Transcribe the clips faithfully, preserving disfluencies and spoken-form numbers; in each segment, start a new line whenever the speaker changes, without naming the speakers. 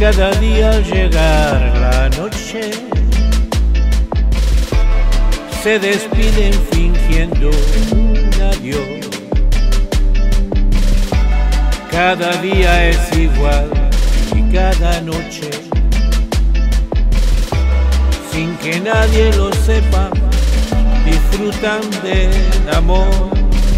cada día al llegar la noche se despiden fingiendo un adiós. Cada día es igual y cada noche, sin que nadie lo sepa, disfrutan del amor.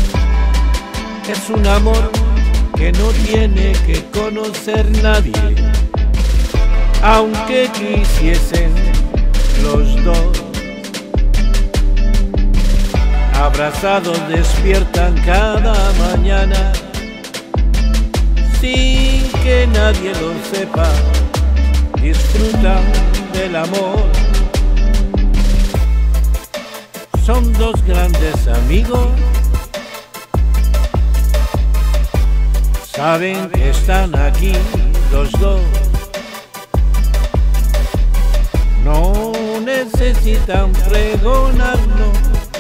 Es un amor que no tiene que conocer nadie, aunque quisiesen los dos. Abrazados despiertan cada mañana, sin que nadie lo sepa, disfrutan del amor. Son dos grandes amigos, saben que están aquí los dos. No necesitan pregonarlo,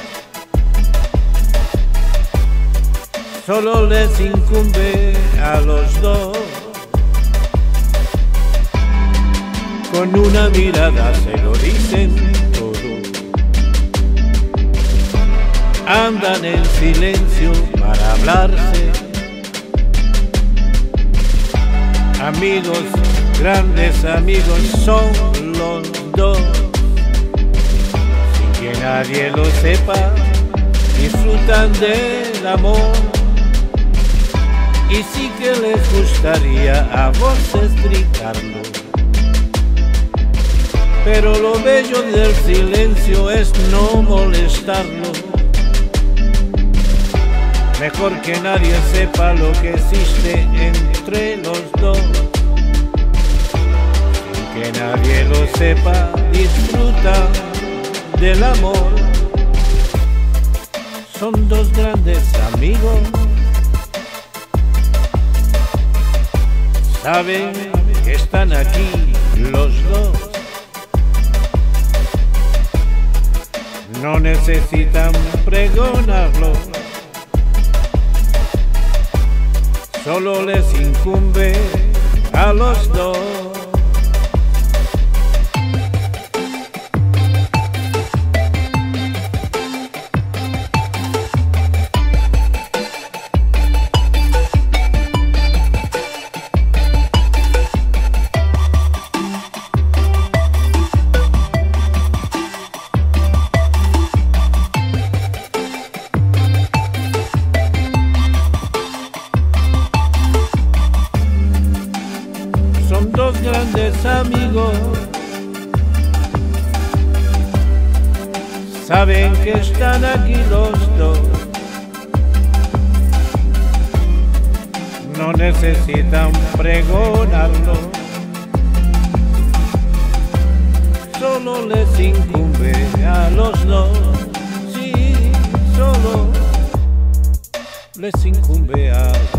solo les incumbe a los dos. Con una mirada se lo dicen todo. Andan en silencio para hablarse. Amigos, grandes amigos son los dos. Sin que nadie lo sepa, disfrutan del amor. Y sí que les gustaría a vos explicarlo, pero lo bello del silencio es no molestarlo. Mejor que nadie sepa lo que existe entre los dos. Sin que nadie lo sepa, disfruta del amor. Son dos grandes amigos, saben que están aquí los dos. No necesitan pregonarlo, solo les incumbe a los dos. Son dos grandes amigos, saben que están aquí los dos. No necesitan pregonarlo, solo les incumbe a los dos. Sí, solo les incumbe a los dos.